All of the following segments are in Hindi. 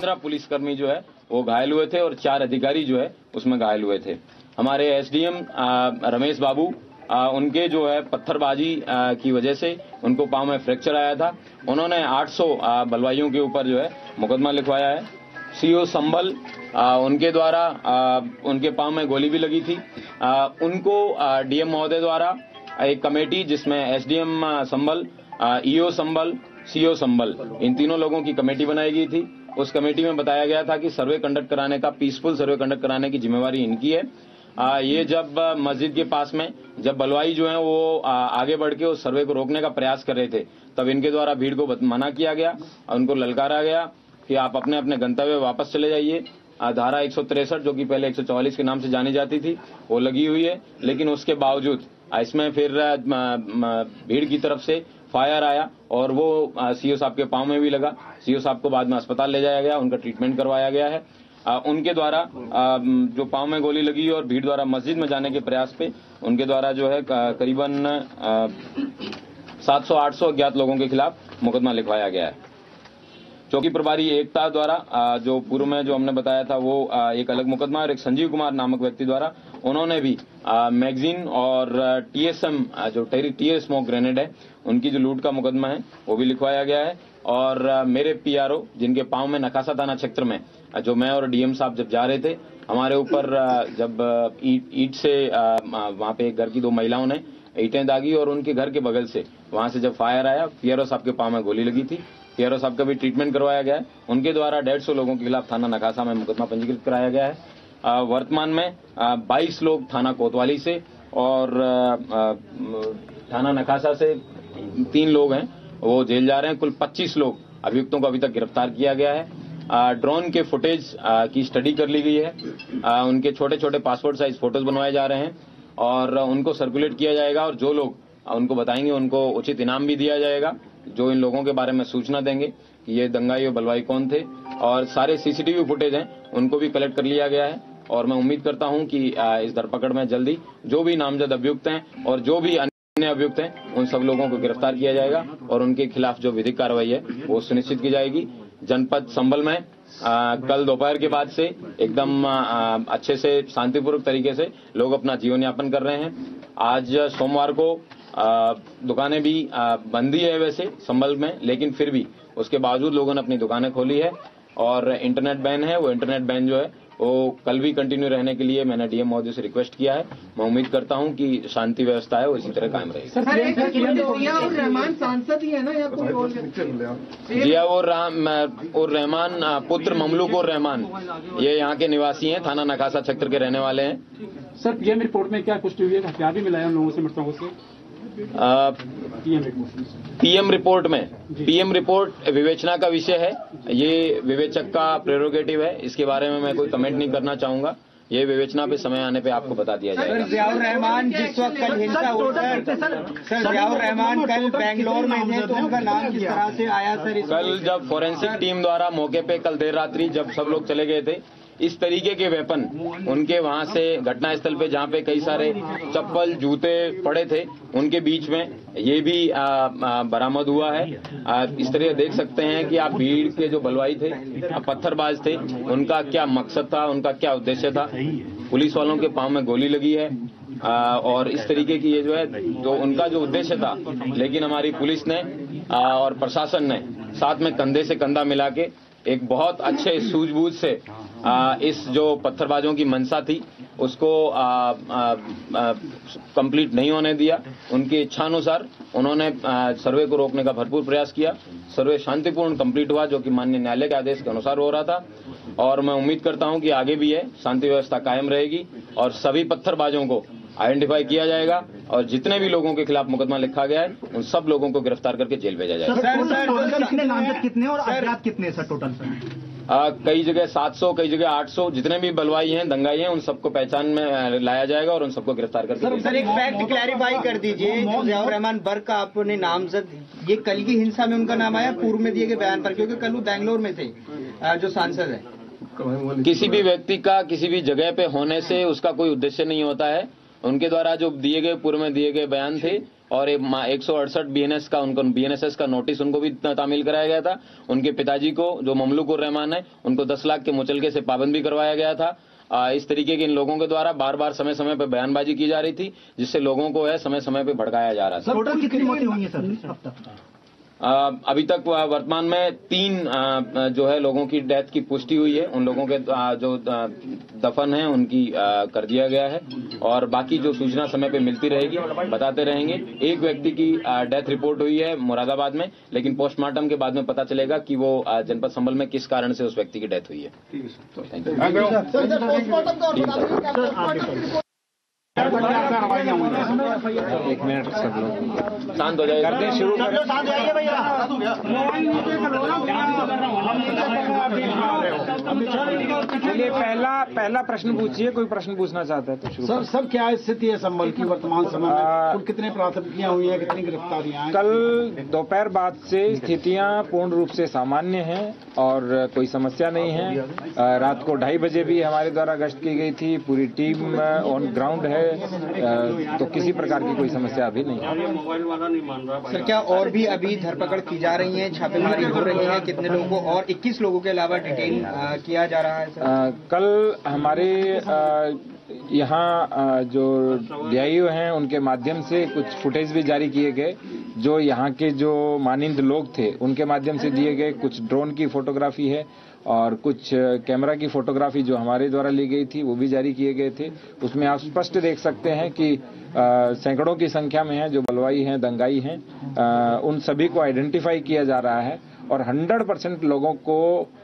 15 पुलिसकर्मी जो है वो घायल हुए थे और 4 अधिकारी जो है उसमें घायल हुए थे। हमारे एसडीएम रमेश बाबू उनके जो है पत्थरबाजी की वजह से उनको पांव में फ्रैक्चर आया था। उन्होंने 800 बलवाइयों के ऊपर जो है मुकदमा लिखवाया है। सीओ संभल उनके द्वारा उनके पांव में गोली भी लगी थी। उनको डीएम महोदय द्वारा एक कमेटी जिसमें SDM Sambhal, EO Sambhal, CO Sambhal, इन तीनों लोगों की कमेटी बनाई गई थी। उस कमेटी में बताया गया था कि सर्वे कंडक्ट कराने का, पीसफुल सर्वे कंडक्ट कराने की जिम्मेवारी इनकी है। ये जब मस्जिद के पास में जब बलवाई जो है वो आगे बढ़ के उस सर्वे को रोकने का प्रयास कर रहे थे, तब इनके द्वारा भीड़ को मना किया गया और उनको ललकारा गया कि आप अपने अपने गंतव्य वापस चले जाइए। धारा 163 जो कि पहले 144 के नाम से जानी जाती थी वो लगी हुई है, लेकिन उसके बावजूद इसमें फिर भीड़ की तरफ से फायर आया और वो सीओ साहब के पांव में भी लगा। सीओ साहब को बाद में अस्पताल ले जाया गया, उनका ट्रीटमेंट करवाया गया है। उनके द्वारा जो पांव में गोली लगी और भीड़ द्वारा मस्जिद में जाने के प्रयास पे उनके द्वारा जो है करीबन 700-800 अज्ञात लोगों के खिलाफ मुकदमा लिखवाया गया है। चौकी प्रभारी एकता द्वारा जो पूर्व में जो हमने बताया था वो एक अलग मुकदमा, और एक संजीव कुमार नामक व्यक्ति द्वारा उन्होंने भी मैगजीन और टीएसएम जो टीयर स्मोक ग्रेनेड है उनकी जो लूट का मुकदमा है वो भी लिखवाया गया है। और मेरे पीआरओ जिनके पांव में नकासा थाना क्षेत्र में जो मैं और डीएम साहब जब जा रहे थे, हमारे ऊपर जब ईट से वहां पे एक घर की 2 महिलाओं ने ईटें दागी और उनके घर के बगल से वहां से जब फायर आया, पीआरओ साहब के पांव में गोली लगी थी। पीआरओ साहब का भी ट्रीटमेंट करवाया गया है। उनके द्वारा 150 लोगों के खिलाफ थाना नकासा में मुकदमा पंजीकृत कराया गया है। वर्तमान में 22 लोग थाना कोतवाली से और थाना नकासा से 3 लोग हैं वो जेल जा रहे हैं। कुल 25 लोग अभियुक्तों को अभी तक गिरफ्तार किया गया है। ड्रोन के फुटेज की स्टडी कर ली गई है। उनके छोटे छोटे पासपोर्ट साइज फोटोज बनवाए जा रहे हैं और उनको सर्कुलेट किया जाएगा, और जो लोग उनको बताएंगे उनको उचित इनाम भी दिया जाएगा, जो इन लोगों के बारे में सूचना देंगे कि ये दंगाई और बलवाई कौन थे। और सारे सीसीटीवी फुटेज हैं उनको भी कलेक्ट कर लिया गया है और मैं उम्मीद करता हूं कि इस धरपकड़ में जल्दी जो भी नामजद अभियुक्त हैं और जो भी अन्य अभियुक्त हैं उन सब लोगों को गिरफ्तार किया जाएगा और उनके खिलाफ जो विधिक कार्रवाई है वो सुनिश्चित की जाएगी। जनपद संभल में कल दोपहर के बाद से एकदम अच्छे से शांतिपूर्वक तरीके से लोग अपना जीवन यापन कर रहे हैं। आज सोमवार को दुकानें भी बंद ही है वैसे संभल में, लेकिन फिर भी उसके बावजूद लोगों ने अपनी दुकानें खोली है और इंटरनेट बैन है। वो इंटरनेट बैन जो है वो कल भी कंटिन्यू रहने के लिए मैंने डीएम महोदय से रिक्वेस्ट किया है। मैं उम्मीद करता हूं कि शांति व्यवस्था है वो इसी तरह कायम रहेगी। जियाउर रहमान सांसद ही है ना या कोई और? जियाउर रहमान पुत्र ममलूक और रहमान ये यहाँ के निवासी हैं, थाना नकासा क्षेत्र के रहने वाले हैं। सर पीएम रिपोर्ट में क्या पुष्टि हुई है? हथियार भी मिला है उन लोगों से, मृतकों से? पीएम रिपोर्ट विवेचना का विषय है, ये विवेचक का प्रेरोगेटिव है, इसके बारे में मैं कोई कमेंट नहीं करना चाहूंगा। ये विवेचना पे समय आने पे आपको बता दिया जाएगा। जियाउर रहमान जिस वक्त कल हिंसा होकर सर जियाउर रहमान कल बेंगलोर में थे तो उनका नाम किस तरह से आया सर? कल जब फोरेंसिक टीम द्वारा मौके पे कल देर रात्रि जब सब लोग चले गए थे, इस तरीके के वेपन उनके वहां से घटनास्थल पे जहां पे कई सारे चप्पल जूते पड़े थे उनके बीच में ये भी बरामद हुआ है। इस तरह देख सकते हैं कि आप भीड़ के जो बलवाई थे, पत्थरबाज थे, उनका क्या मकसद था, उनका क्या उद्देश्य था। पुलिस वालों के पांव में गोली लगी है और इस तरीके की ये जो है जो उनका जो उद्देश्य था, लेकिन हमारी पुलिस ने और प्रशासन ने साथ में कंधे से कंधा मिला के एक बहुत अच्छे सूझबूझ से इस जो पत्थरबाजों की मंशा थी उसको कंप्लीट नहीं होने दिया। उनकी इच्छानुसार उन्होंने सर्वे को रोकने का भरपूर प्रयास किया। सर्वे शांतिपूर्ण कंप्लीट हुआ, जो कि माननीय न्यायालय के आदेश के अनुसार हो रहा था, और मैं उम्मीद करता हूं कि आगे भी है शांति व्यवस्था कायम रहेगी और सभी पत्थरबाजों को आइडेंटिफाई किया जाएगा और जितने भी लोगों के खिलाफ मुकदमा लिखा गया है उन सब लोगों को गिरफ्तार करके जेल भेजा जाएगा। कितने नामजद कितने और अज्ञात कितने सर टोटल सर? कई जगह 700, कई जगह 800, जितने भी बलवाई हैं, दंगाई हैं, उन सबको पहचान में लाया जाएगा और उन सबको गिरफ्तार करके सर एक फैक्ट क्लैरिफाई कर दीजिए। जियाउर रहमान बर्क का आपने नामजद, ये कल की हिंसा में उनका नाम आया पूर्व में दिए गए बयान पर, क्योंकि कल वो बैंगलोर में थे जो सांसद है। किसी भी व्यक्ति का किसी भी जगह पे होने से उसका कोई उद्देश्य नहीं होता है। उनके द्वारा जो दिए गए पूर्व में दिए गए बयान थे और 168 बीएनएस का उनको बीएनएसएस का नोटिस उनको भी तामील कराया गया था। उनके पिताजी को जो ममलूकुर रहमान है उनको 10 लाख के मुचलके से पाबंद भी करवाया गया था। इस तरीके के इन लोगों के द्वारा बार बार समय समय पर बयानबाजी की जा रही थी, जिससे लोगों को है समय समय पर भड़काया जा रहा था। टोटल कितनी मौतें हुई हैं सर अब तक? अभी तक वर्तमान में 3 जो है लोगों की डेथ की पुष्टि हुई है। उन लोगों के जो दफन है उनकी कर दिया गया है और बाकी जो सूचना समय पे मिलती रहेगी बताते रहेंगे। एक व्यक्ति की डेथ रिपोर्ट हुई है मुरादाबाद में, लेकिन पोस्टमार्टम के बाद में पता चलेगा कि वो जनपद संभल में किस कारण से उस व्यक्ति की डेथ हुई है। एक मिनट सब लोग शांत हो जाइए, कर दें शुरू कर। चलिए पहला प्रश्न पूछिए, कोई प्रश्न पूछना चाहता है तो शुरू। सर सब क्या स्थिति है संभल की वर्तमान समय में? कुल कितने प्राथमिकियां हुई हैं, कितनी गिरफ्तारियां हैं? कल दोपहर बाद से स्थितियां पूर्ण रूप से सामान्य हैं और कोई समस्या नहीं है। रात को 2:30 बजे भी हमारे द्वारा गश्त की गई थी, पूरी टीम ऑन ग्राउंड है, तो किसी प्रकार की कोई समस्या अभी नहीं है। सर क्या और भी अभी धरपकड़ की जा रही है, छापेमारी हो रही है? कितने लोगों को और 21 लोगों के अलावा डिटेन किया जा रहा है सर? कल हमारे यहाँ जो डीआईओ हैं उनके माध्यम से कुछ फुटेज भी जारी किए गए, जो यहाँ के जो मानिंद लोग थे उनके माध्यम से दिए गए। कुछ ड्रोन की फोटोग्राफी है और कुछ कैमरा की फोटोग्राफी जो हमारे द्वारा ली गई थी वो भी जारी किए गए थे। उसमें आप स्पष्ट देख सकते हैं कि सैकड़ों की संख्या में हैं जो बलवाई हैं, दंगाई हैं। उन सभी को आइडेंटिफाई किया जा रहा है और 100% लोगों को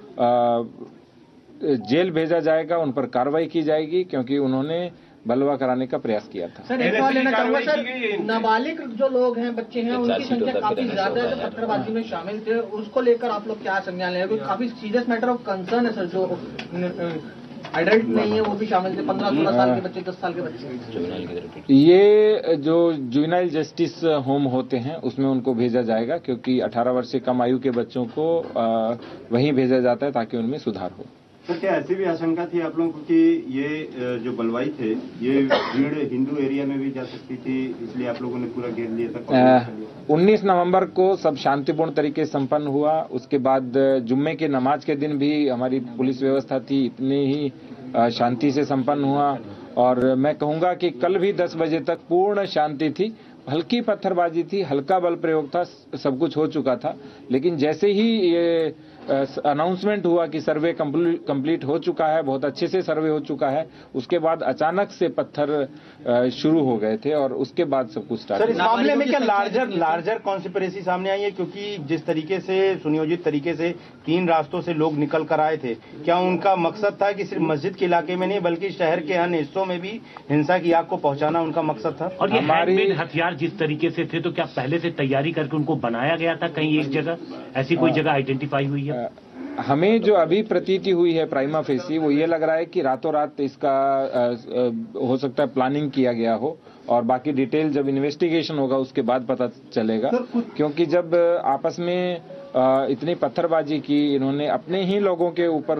जेल भेजा जाएगा, उन पर कार्रवाई की जाएगी क्योंकि उन्होंने बलवा कराने का प्रयास किया था। सर एक सवाल लेना चाहूंगा सर, नाबालिग जो लोग हैं, बच्चे हैं, उनकी संख्या काफी ज्यादा है जो पत्थरबाजी में शामिल थे, उसको लेकर आप लोग क्या संज्ञान लेंगे? काफी सीरियस मैटर ऑफ कंसर्न है सर। जो एडल्ट नहीं है वो भी शामिल थे, 15-16 साल के बच्चे, 10 साल के बच्चे। ये जो जुवेनाइल जस्टिस होम होते हैं उसमें उनको भेजा जाएगा क्योंकि 18 वर्ष से कम आयु के बच्चों को वहीं भेजा जाता है ताकि उनमें सुधार हो। सर क्या ऐसी भी आशंका थी आप लोगों को कि ये जो बलवाई थे ये भीड़ हिंदू एरिया में भी जा सकती थी, इसलिए आप लोगों ने पूरा घेर लिया था? 19 नवंबर को सब शांतिपूर्ण तरीके से संपन्न हुआ। उसके बाद जुम्मे के नमाज के दिन भी हमारी पुलिस व्यवस्था थी, इतनी ही शांति से संपन्न हुआ। और मैं कहूंगा कि कल भी 10 बजे तक पूर्ण शांति थी। हल्की पत्थरबाजी थी, हल्का बल प्रयोग था, सब कुछ हो चुका था। लेकिन जैसे ही ये अनाउंसमेंट हुआ कि सर्वे कंप्लीट हो चुका है, बहुत अच्छे से सर्वे हो चुका है, उसके बाद अचानक से पत्थर शुरू हो गए थे और उसके बाद सब कुछ स्टार्ट। सर इस मामले में क्या लार्जर कॉन्स्पिरेसी सामने आई है? क्योंकि जिस तरीके से सुनियोजित तरीके से 3 रास्तों से लोग निकल कर आए थे, क्या उनका मकसद था कि सिर्फ मस्जिद के इलाके में नहीं बल्कि शहर के अन्य हिस्सों में भी हिंसा की आग को पहुंचाना उनका मकसद था? और ये हैंडमेड हथियार जिस तरीके से थे, तो क्या पहले से तैयारी करके उनको बनाया गया था कहीं एक जगह? ऐसी कोई जगह आइडेंटिफाई हुई है? हमें जो अभी प्रतीति हुई है प्राइमा फेसी, वो ये लग रहा है कि रातों रात इसका हो सकता है प्लानिंग किया गया हो और बाकी डिटेल जब इन्वेस्टिगेशन होगा उसके बाद पता चलेगा। क्योंकि जब आपस में इतनी पत्थरबाजी की, इन्होंने अपने ही लोगों के ऊपर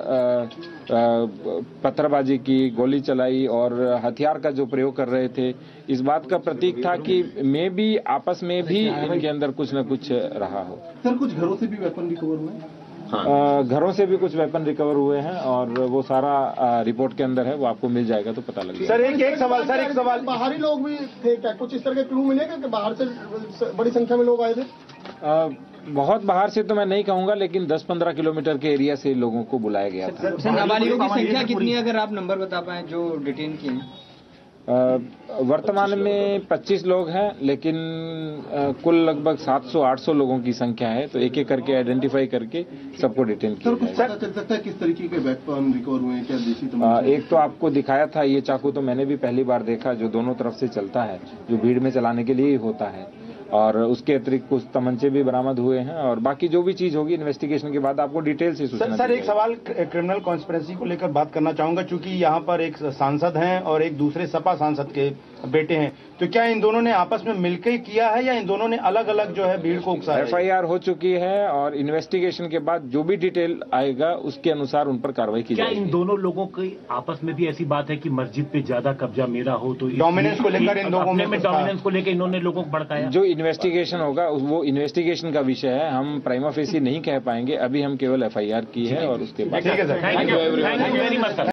पत्थरबाजी की, गोली चलाई और हथियार का जो प्रयोग कर रहे थे, इस बात का प्रतीक था कि मे भी आपस में भी इनके अंदर कुछ न कुछ रहा हो। सर कुछ घरों से भी वेपन रिकवर हुए? घरों से भी कुछ वेपन रिकवर हुए हैं और वो सारा रिपोर्ट के अंदर है, वो आपको मिल जाएगा तो पता लगेगा। सर एक सवाल, बाहरी लोग भी थे क्या? कुछ इस तरह के क्लू मिलेगा कि बाहर से बड़ी संख्या में लोग आए थे? बहुत बाहर से तो मैं नहीं कहूंगा, लेकिन 10-15 किलोमीटर के एरिया से लोगों को बुलाया गया था। सर नाबालिगों की संख्या कितनी है, अगर आप नंबर बता पाए जो डिटेन किए हैं? वर्तमान में 25 लोग हैं, लेकिन कुल लगभग 700-800 लोगों की संख्या है, तो एक एक करके आइडेंटिफाई करके सबको डिटेन किया जाएगा। चल सकता है किस तरीके के वेपन रिकवर हुए हैं? क्या देशी? एक तो आपको दिखाया था, ये चाकू तो मैंने भी पहली बार देखा, जो दोनों तरफ से चलता है, जो भीड़ में चलाने के लिए ही होता है। और उसके अतिरिक्त कुछ तमंचे भी बरामद हुए हैं और बाकी जो भी चीज होगी इन्वेस्टिगेशन के बाद आपको डिटेल से सूचना। सर एक सवाल क्रिमिनल कॉन्स्पिरेसी को लेकर बात करना चाहूंगा, चूंकि यहाँ पर एक सांसद हैं और एक दूसरे सपा सांसद के बेटे हैं, तो क्या इन दोनों ने आपस में मिलकर ही किया है या इन दोनों ने अलग अलग जो है भीड़ को उकसाया? FIR हो चुकी है और इन्वेस्टिगेशन के बाद जो भी डिटेल आएगा उसके अनुसार उन पर कार्रवाई की जाएगी। क्या इन दोनों लोगों की आपस में भी ऐसी बात है कि मस्जिद पे ज्यादा कब्जा मेरा हो, तो डोमिनेंस को लेकर इन लोगों में डोमिनेंस को लेकर इन्होंने लोगों को भड़काया? जो इन्वेस्टिगेशन होगा वो इन्वेस्टिगेशन का विषय है, हम प्राइमा फेसी नहीं कह पाएंगे, अभी हम केवल FIR की है और उसके बाद thank you very much sir.